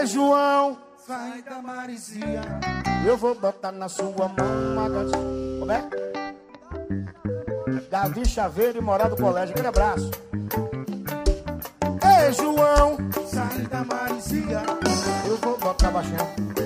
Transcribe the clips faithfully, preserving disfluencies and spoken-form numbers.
Ei, João, sai da Marizia. Eu vou botar na sua mão uma gatinha. Como é? Davi Chaveiro e Moral do Colégio. Aquele abraço. Ei, João, sai da Marizia. Eu vou botar baixinho.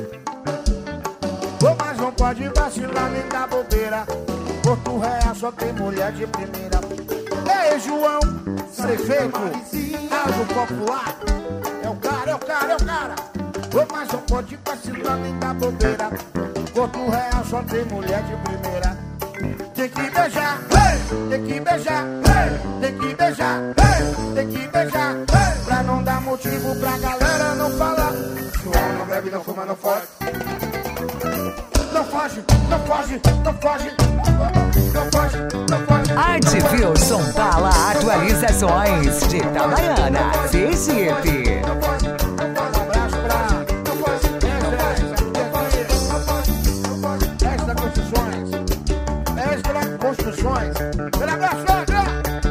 Ô, mas não pode vacilar nem dar bobeira. Porto Real só tem mulher de primeira. Ei, João, prefeito, algo popular. É o cara, é o cara, é o cara. Ô, mas não pode vacilar nem dar bobeira. Porto Real só tem mulher de primeira. Tem que beijar, hey! Tem que beijar, hey! Tem que beijar, hey! Tem que beijar, hey! Pra não dar motivo pra galera não falar. João não bebe, não fuma, não foge. Não foge, não foge, não foge. Não foge, não foge. Arte Wilson Bala Atualizações de Itabaiana, Sergipe. Um abraço pra Extra Construções. Extra Construções. Um abraço, Extra.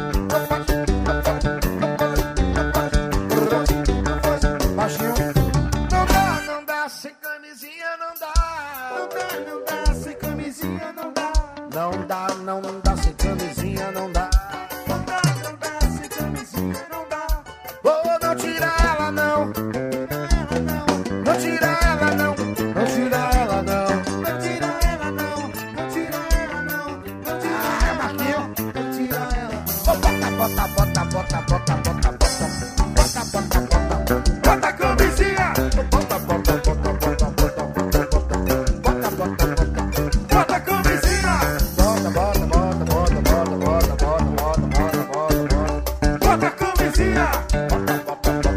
Baixinho. Não dá, não dá, sem camisinha não dá. Não dá, não dá, sem camisinha não dá. Não dá, não, não dá, sem camisinha não dá. Não dá, não dá, sem camisinha não dá. Oh, não tira ela não. Não tira ela não. Não tira ela não. Não tira ela não. Não tira ela não. Não tira ela, Marquinhos. Não tira ela. Oh, bota, bota, bota, bota, bota, bota, bota. Bota, bota, bota. Bota a camisinha. Bota, bota, bota, bota, bota, bota, bota. Bota, bota, bota. Bota a camisinha. Bota, bota, bota, bota, bota, bota, bota, bota, bota, bota, bota. Bota a camisinha. Bota, bota, bota,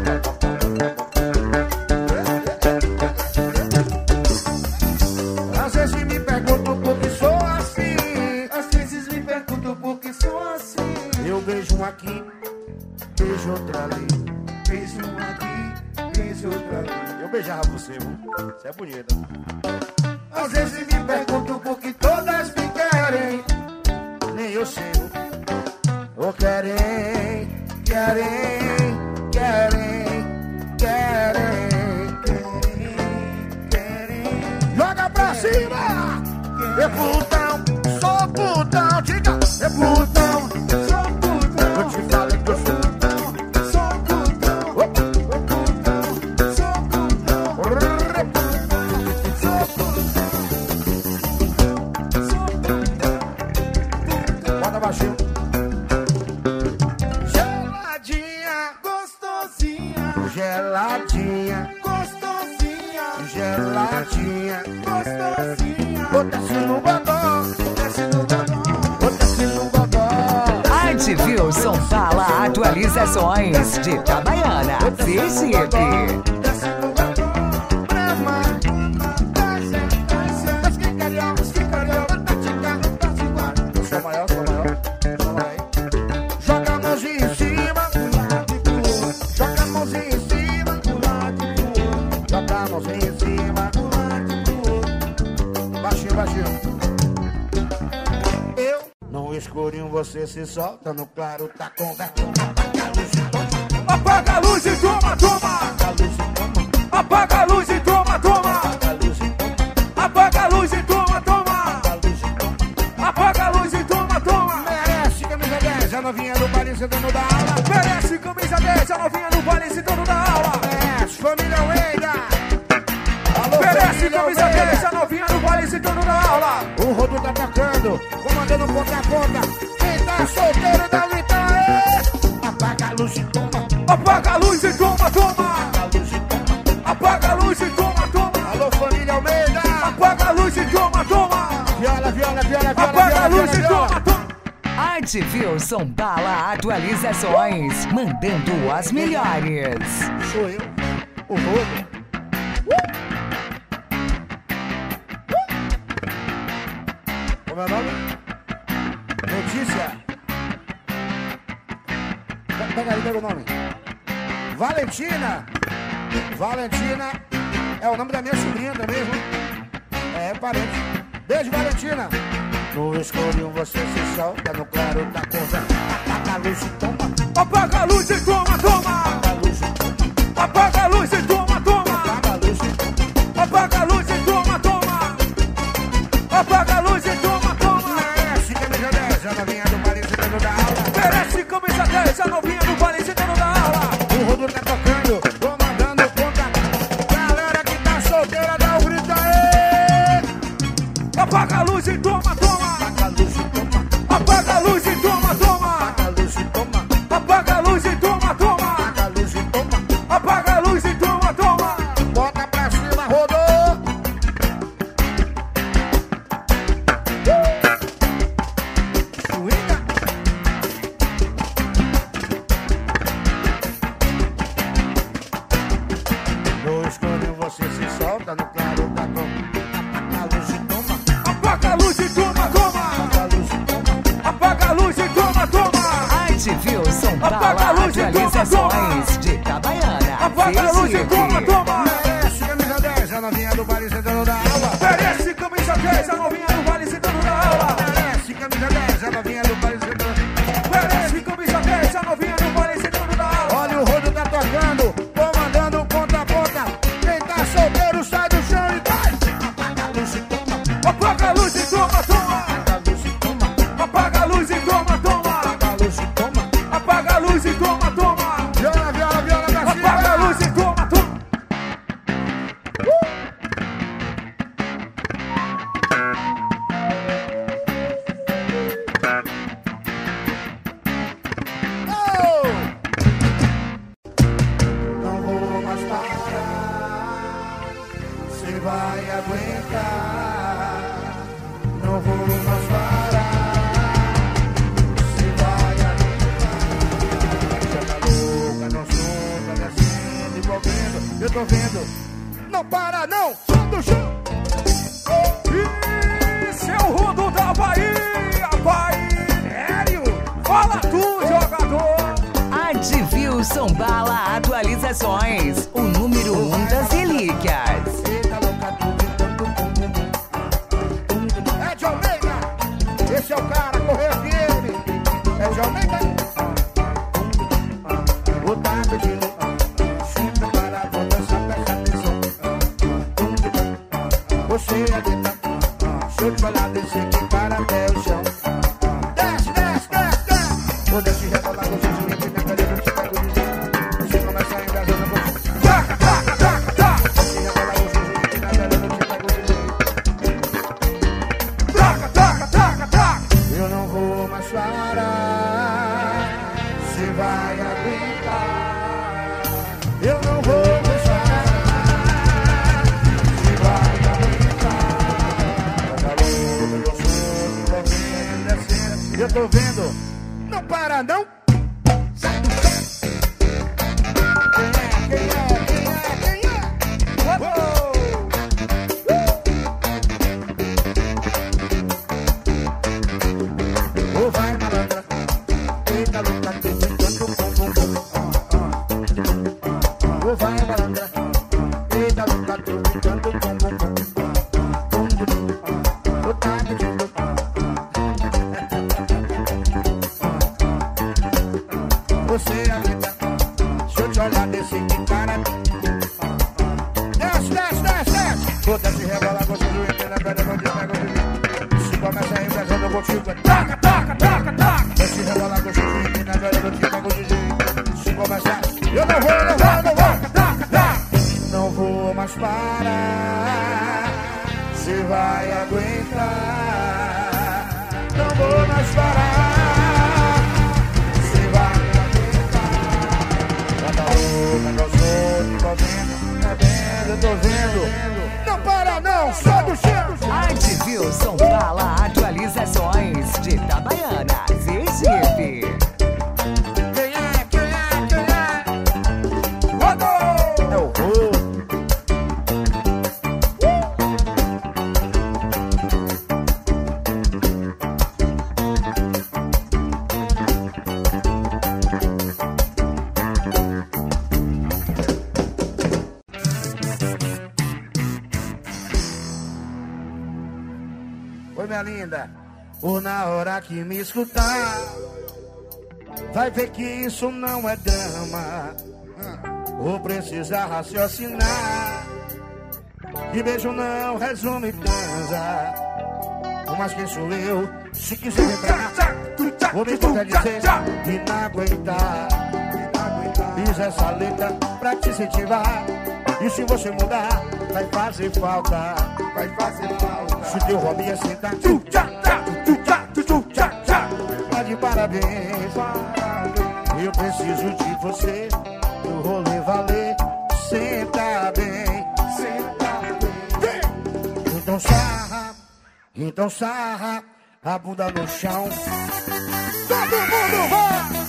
bota. Às vezes me pergunto por que sou assim. Às vezes me pergunto por que sou assim. Eu beijo um aqui, beijo outro ali. Beijo um aqui, beijo outro ali. Eu beijava você, viu? Você é bonita. Às vezes me pergunto por que todas me querem. Nem eu sei. Ou querem, querem, querem, querem, querem, querem. Joga pra cima! É putão, sou putão, diga! É putão, sou putão. Eu te falei que eu sou putão, sou putão. Opa, putão, sou putão. Sou putão, sou putão. Bota baixinho. Geladinha, gostosinha. Geladinha, gostosinha. Geladinha, gostosinha. Desce no bodó, desce no bodó, desce no bodó. Arte Wilson Bala Atualizações de Itabaiana, Sergipe. Desce no bodó, brama. Desce, desce, desce, carioca, desce, carioca, desce, carioca. Eu sou maior, sou maior, sou maior. Joga a mãozinha em cima, joga a mãozinha em cima, joga a mãozinha em cima. Baixinho, baixinho. Eu no escurinho você se solta, no claro tá convertendo. Apaga a luz e toma, toma. Apaga a luz e toma, toma. Apaga a luz e toma, toma. Apaga a luz e toma, toma. Merece camisa dez, a novinha do baile sentando da aula. Merece camisa dez, a novinha do baile sentando da aula. Merece família Weida. Merece camisa dez, a novinha do baile sentando na aula. O Rodo tá tocando, comandando ponta a ponta. Quem tá solteiro dá um então, é. Apaga a luz e toma. Apaga a luz e toma, toma. Apaga a luz e toma, toma. Alô, família Almeida. Apaga a luz e toma, toma. Viola, viola, viola, viola. Apaga a luz e toma, toma. Arte Wilson Bala Atualizações, mandando as melhores. Sou eu, o Rodo. Como é o nome? Notícia. Pega aí, pega o nome. Valentina. Valentina é o nome da minha sobrinha também, viu? É, parente. Beijo, Valentina. No escurinho você se solta, no claro da coisa. Apaga a luz e toma. Apaga a luz e toma, toma. Apaga a luz e toma, toma. solta no claro da toma. Apaga a luz e toma, toma. Apaga a luz e toma, toma. Arte Wilson Bala Atualizações de Itabaiana. Apaga a luz e toma, toma. Merece camisa dez, a novinha do baile sentando na aula. Merece camisa dez, a novinha do baile sentando na aula. Merece camisa dez, a novinha do baile sentando na aula. Merece camisa dez, a novinha do baile sentando na aula. Olha o rodo tá tocando, comandando ponta a ponta. Quem tá solteiro sai do chão e vai. Apaga a luz e toma. Apaga a luz e toma, toma. Apaga a luz e toma, toma. Viola, viola, viola pra cima. Apaga a luz e toma, toma. Oh! Não vou mais parar. Você vai aguentar. Não vou mais parar. Você vai aguentar. Já tá louca, não sou, tá descendo, envolvendo. Eu tô vendo. Não para, não! Som do chão! Esse é o rodo da Bahia, Bahia. Fala tu, jogador. Arte Wilson Bala Atualizações, o número um das relíquias. É de Almeida! Esse é o cara, correu aqui ele! É de Almeida! O dado de sempre para a dança, presta atenção. Você é dentro, se eu te falar, desce aqui para até o chão. Desce, desce, desce, desce! Vou descer e rebolar com o Gigi, que minha cadeira não te pega o Gigi. Você começa a engasgar no bolso. Taca, taca, taca, taca. Desce e rebolar com o Gigi, que minha cadeira não te pega o Gigi. Taca, taca, taca, taca. Eu não vou mais parar. Você vai aguentar. Eu não vou mais parar. Você vai aguentar. Tá louco, eu sou me envolvendo, descendo. Eu tô vendo. Não para, não. Sai do chão. Quem é? Quem é? Quem é? Quem é? Uou! Ô vai malandra, eita louca, tu brincando com bumbum. Ô vai malandra, eita louca, tu brincando com bumbum. Ô tá pedindo. Você aguenta, se eu te olhar desse que cara. Desce, desce, desce, desce. Vou desce, rebola, gosto do entendo, a pedra, vou te pego de mim. Se começa a impressão, eu vou te Taca, taca, taca, taca. desce, rebola, gosto do entendo, a pedra, vou te pego de mim. Se começar, eu não vou, não vou, não vou. Taca, taca. Não vou mais parar. Você vai aguentar. Não vou mais parar. Você vai aguentar. Cada um, cada outro, tô vendo, tá vendo, eu tô vendo. Não para não, só do chão. Arte Wilson Bala Atualizações de Itabaiana, Sergipe. Quem é, quem é, quem é? Rodou! É o Rô. Oi, minha linda. Ou na hora que me escutar, vai ver que isso não é drama. Ou precisa raciocinar. Que beijo não resume transa. Mas quem sou eu? Se quiser me entrar, vou me contradizer e não aguentar. Fiz essa letra pra te incentivar. E se você mudar, vai fazer falta. Vai fazer falta. Se teu hobby é sentar, tá de parabéns. Eu preciso de você, o rolê valer. Senta bem, senta bem. Então sarra, então sarra a bunda no chão. Todo mundo vai!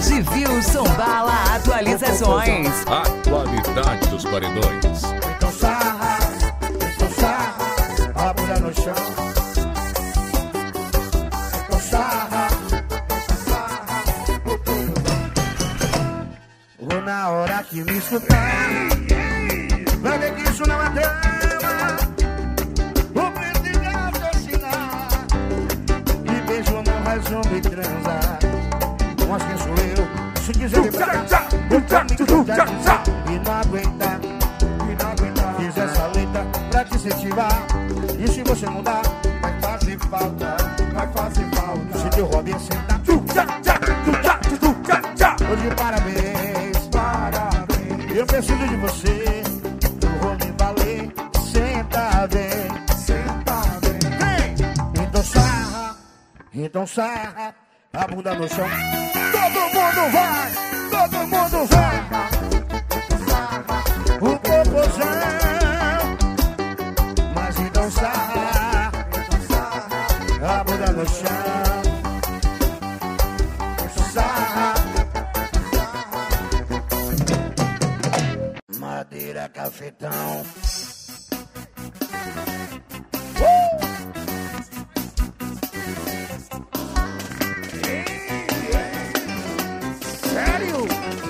Advilson Bala Atualizações. Atualidade dos paredões. Então sarra. escutar. Vai ver que isso não é drama. O príncipe assassinar. Me beijo, não resume transar. Mas quem sou eu? Se quiser me pegar, botar me cuidar e não aguentar. E não aguentar. Fiz essa letra pra te incentivar. E se você mudar, vai fazer falta. Vai fazer falta. Se teu hobby é sentar, tô de parabéns, parabéns. Eu preciso de você, eu vou me valer. Senta bem, senta bem. Vem, então sarra, então sarra a bunda no chão. Todo mundo vai, todo mundo vai. O popozão, mas então sarra a bunda no chão. Sarra. Madeira, cafetão. Uh! Sério?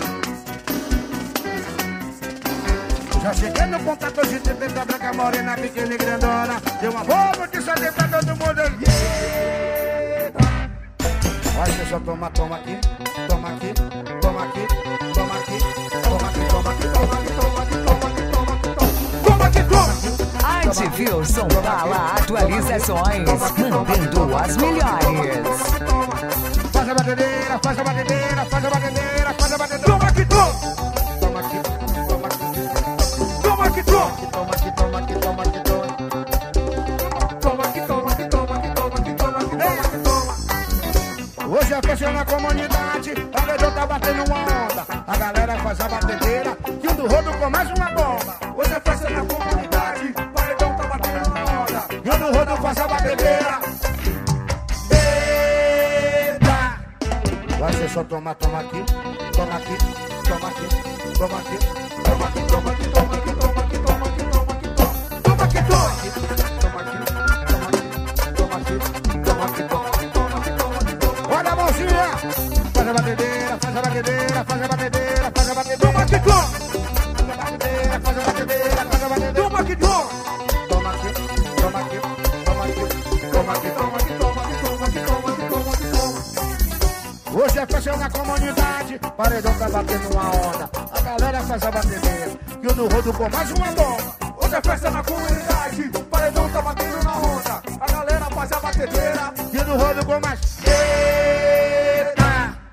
Já cheguei no contato de trinta, branca, morena, pequena e grandona. Deu uma boa notícia de pra todo mundo. Yeah! Vai, você só toma, toma aqui, toma aqui, toma aqui, toma aqui, toma aqui, toma aqui, toma aqui, toma aqui, toma aqui, toma aqui, toma aqui, toma aqui. Advilson Bala Atualizações, mantendo as melhores. Faz a batedeira, faz a batedeira, faz a batedeira, faz a batedeira. Toma aqui, toma. Toma aqui, toma aqui. Toma aqui, toma. Toma aqui, toma aqui, toma aqui, toma. Toma aqui, toma aqui, toma aqui, toma aqui, toma aqui, toma aqui, toma. Hoje é festa na comunidade, a Vedão tá batendo uma onda. A galera faz a batedeira, que um do rodo com mais uma bomba. Hoje é festa na comunidade, a Vedão tá batendo uma onda. E um do rodo faz a batedeira. Vai ser só tomar, toma aqui, toma aqui, toma aqui, toma aqui, toma aqui, toma aqui, toma aqui, toma aqui, toma aqui, toma aqui, toma aqui, toma aqui, toma aqui, toma aqui, toma aqui, toma aqui, toma aqui. Olha a mãozinha, faz a batedeira, faz a batedeira, faz a batedeira, faz a batedeira, toma aqui, toma, faz a batedeira, faz a batedeira, faz a batedeira, toma aqui, toma, toma aqui, toma aqui, toma aqui, toma aqui, toma aqui, toma aqui, toma aqui, toma aqui, toma aqui, toma. Hoje é festa na comunidade, paredão tá batendo uma onda. A galera faz a batedeira, e o do rodo com mais uma bomba. Hoje é festa na comunidade, paredão tá batendo na onda. A galera faz a batedeira, e o do rodo com mais. Eita!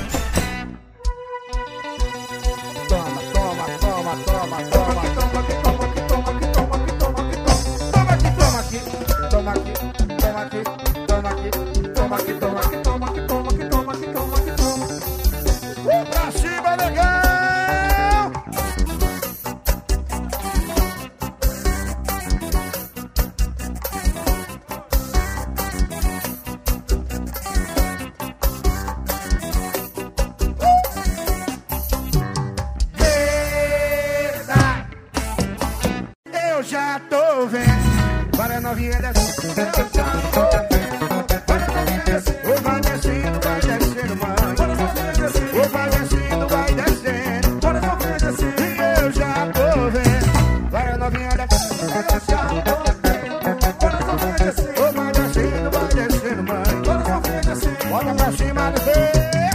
Toma, toma, toma, toma, toma, toma aqui, toma aqui, toma aqui, toma aqui, toma aqui, toma aqui, toma aqui, toma aqui, toma aqui, toma aqui, toma aqui, toma aqui, toma aqui, toma aqui, toma aqui, toma aqui, toma. Pra cima, legal! Eu já tô vendo, para a novinha dessa. Eu já tô vendo, para a novinha dessa. O vai descendo, vai descendo, mãe. Para a novinha dessa. O vai descendo, vai descendo. Para a novinha dessa. E eu já tô vendo, para a novinha dessa. Eu já tô vendo, para a novinha dessa. O vai descendo, vai descendo, mãe. Para a novinha dessa. Bota pra cima do pé.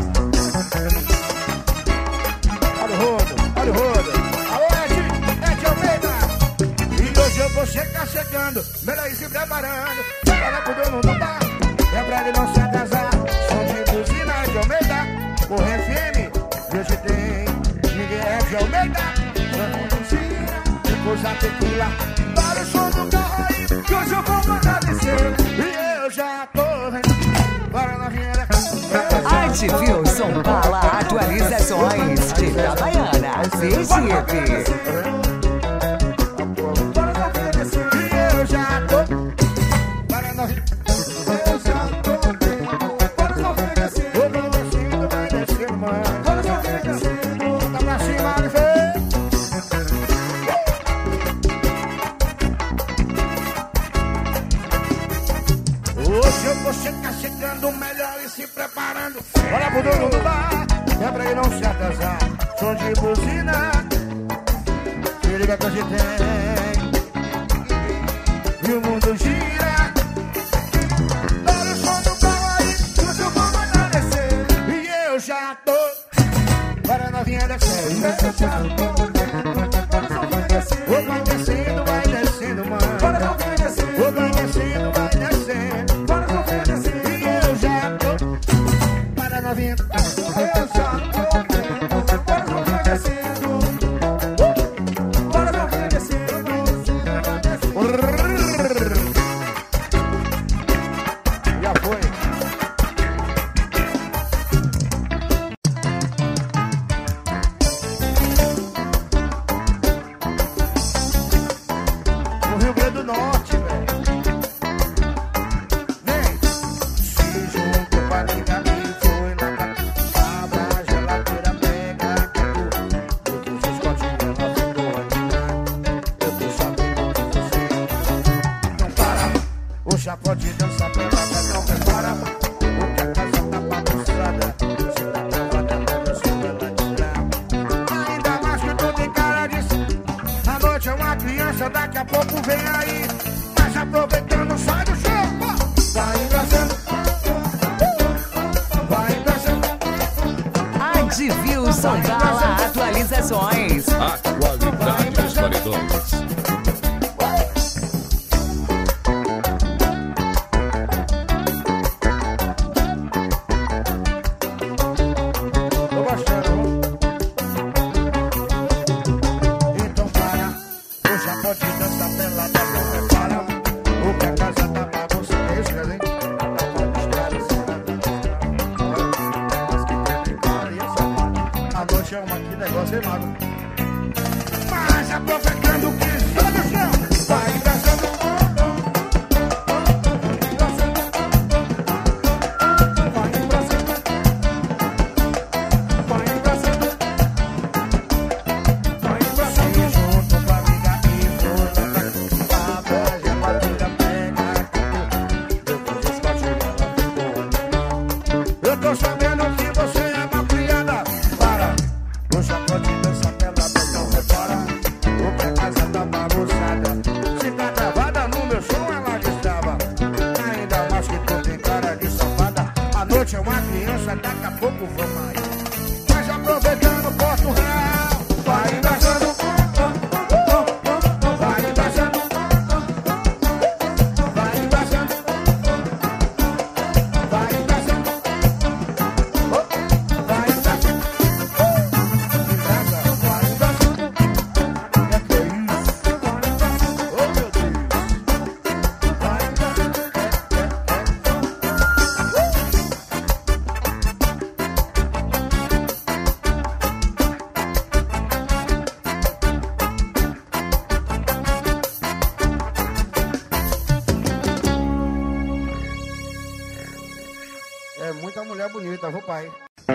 Olha o rodo, olha o rodo. Alô, Ed, Ed Almeida. Você tá chegando, melhor ir se preparando. Fala pro dono não dá, é pra ele não se atrasar. Som de buzina de Almeida, o F M, hoje tem Miguel de Almeida. Depois a tequila, para o som do carro aí, que hoje eu vou mandar descer. E eu já tô vendo, para a novinha da Advilson Bala Atualizações de Itabaiana, Sergipe. Eu já tô, para nós. Eu já tô, para nós descer. O vai descendo, vai descendo, mãe. Para nós descendo, tá pra cima de ver. Hoje você tá chegando melhor e se preparando. Olha pro dono do bar, é pra ele não se atrasar. Som de buzina, Se liga que hoje tem. E o mundo gira. Olha o som do pau aí, hoje eu vou mandar descer. E eu já tô para a novinha descer. E eu já tô. Vai descendo, vai descendo, mano. Para a novinha descer. Vai descendo, vai descendo. Para a novinha descer. E eu já tô para a novinha. Eu já tô para a novinha descendo. Para a novinha descendo. Já foi. No Rio Grande do Norte, velho. Vem. Se juntou pra ligar e foi lá pra abra a geladeira, pega eu tô se escotinho, ela ficou aqui. Eu tô sabendo que você não para. O chapéu de dança pelada não prepara. O que a casa tá bagunçada. Se tá travada, não dança pela tirar. Ainda mais que tu tem cara de a noite é uma criança, daqui a pouco vem aí. Mas aproveitando, sai do chão. Vai engraçando. Vai engraçando. Advilson Bala Atualizações. A qualidade dos paredões. Tô gostando. Então para. O chapéu de dança pelada não prepara. O que a casa tá bagunçada. É isso, hein? A noite é uma, que negócio, hein, mano? Mas aproveitando que só no chão. Vai engraçando. Vai engraçando. Vai engraçando. Vai engraçando. Junto pra ligar e for lá pra geladeira, pega. Eu tô descotindo, ela ficou. Eu tô sabendo que você é uma criada. Para. O chapéu de dança pelada não repara. O que a casa tá bagunçada. Se tá travada no meu som, ela destrava. Ainda mais que tu tem cara de safada. A noite é uma criança, daqui a pouco vamos aí. Mas aproveitando, Porto Real. Vai engraçando. Vai engraçando. Vai engraçando. Vai engraçando. Oh, vai engraçando. Engraça, vai engraçando. É que é isso? Oh, meu Deus. Vai engraçando. É muita mulher bonita, vou pai.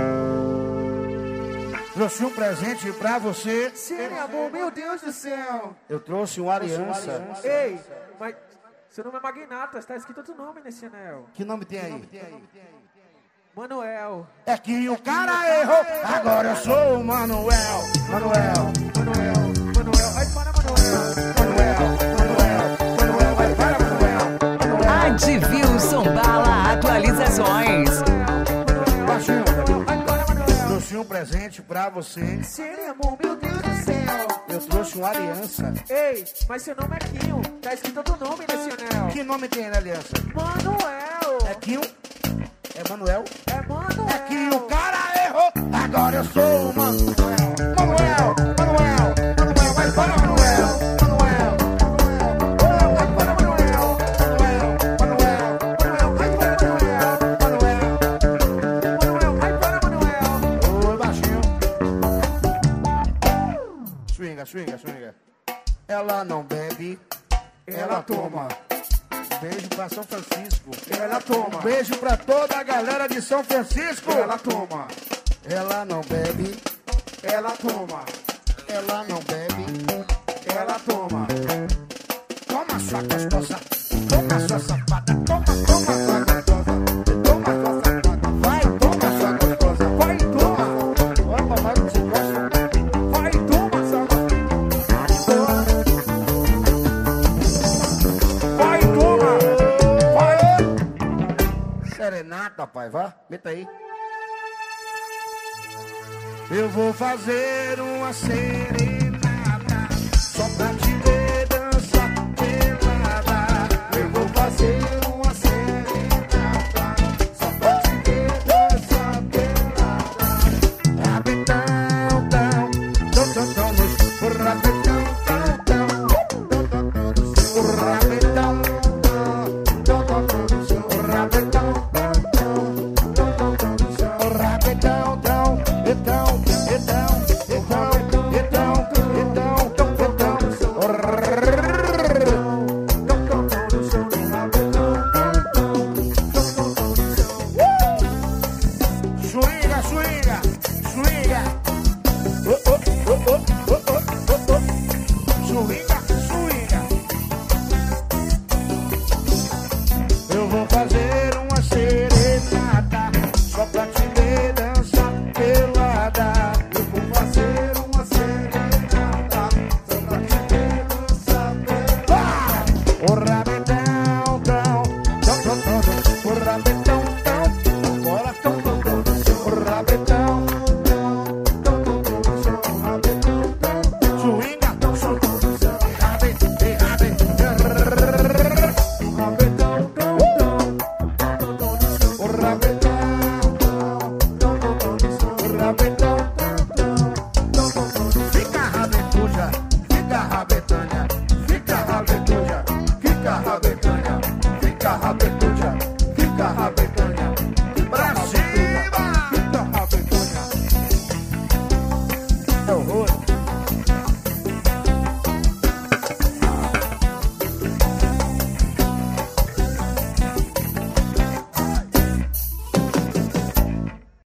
Trouxe um presente pra você. Sério, amor, meu Deus do céu. Eu trouxe uma aliança. Ei, mas seu nome é Magnata, está escrito outro nome nesse anel. Que nome tem aí? Manuel. É que o cara errou. Agora eu sou o Manuel. Manuel, Manuel, Manuel, vai para Manuel. Manuel, Manuel, Manuel, vai para Manuel. Manuel. Advilson Bala Atualizações. Baixinho. Vai para Manuel. Trouxe um presente pra você. Sério, amor, meu Deus do céu. Eu trouxe uma aliança. Ei, mas seu nome é Quinho, tá escrito outro nome nesse anel. Que nome tem na aliança? Manuel. É Quinho? É Manuel? É Manuel. É que o cara errou. Agora eu sou o Manuel. Manuel, Manuel, Manuel, vai para Manuel. Manuel, Manuel, vai para Manuel. Manuel, Manuel, Manuel, vai para Manuel. Manuel, Manuel, vai para Manuel. oi, baixinho. Swinga, swinga, swinga. Ela não bebe, ela toma. Beijo pra São Francisco. Ela toma. Um beijo pra toda a galera de São Francisco. Ela toma. Ela não bebe, Ela toma. ela não bebe, Ela toma. toma sua gostosa, toma sua safada, toma, toma sua gostosa, toma sua safada, vai, toma sua gostosa, vai, toma. Olha, papai, você gosta? Vai, toma, sua nada, pai. Vá, meta aí. Eu vou fazer uma sereia